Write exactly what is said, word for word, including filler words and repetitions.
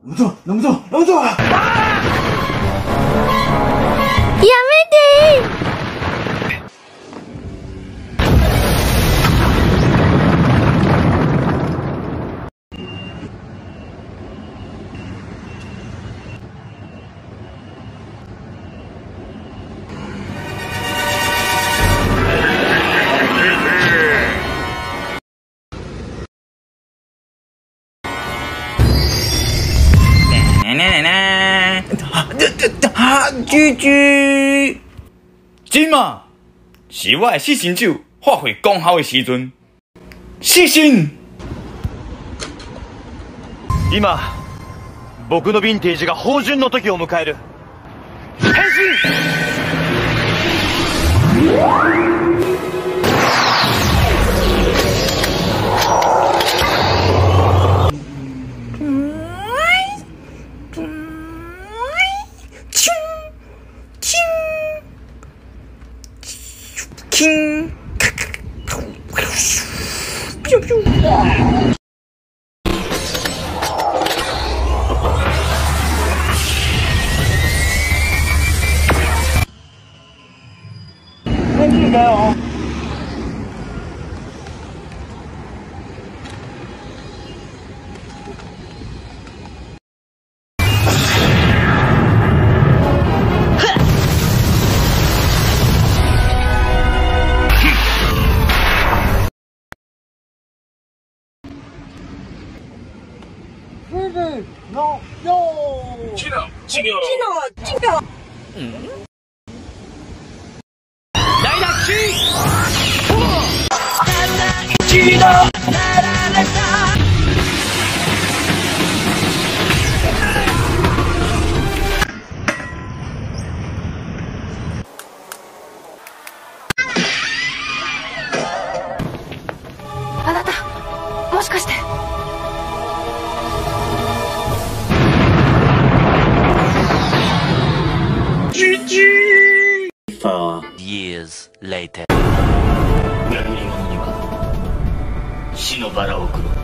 飲むぞ飲むぞ飲むぞ。やめて。 呢呢呢！啊，这这啊，啾啾！今嘛是我的四神酒发挥功效的时陣。四神！ 今、僕のヴィンテージが芳醇の時を迎える。変身！ キンピュピュ何だよ。 No, no. Chino, Chino. Chino, Chino. Daidachi! Chino. あなた、もしかして。 Four years later. 恨み者には死のバラを送ろう。